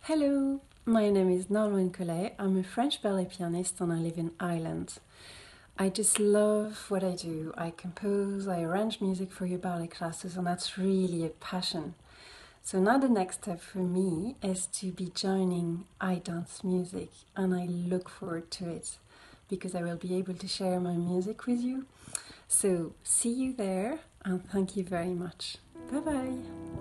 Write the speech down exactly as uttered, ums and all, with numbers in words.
Hello, my name is Nolwenn Collet. I'm a French ballet pianist and I live in Ireland. I just love what I do. I compose, I arrange music for your ballet classes, and that's really a passion. So now the next step for me is to be joining IDance music, and I look forward to it because I will be able to share my music with you. So see you there, and thank you very much. Bye bye.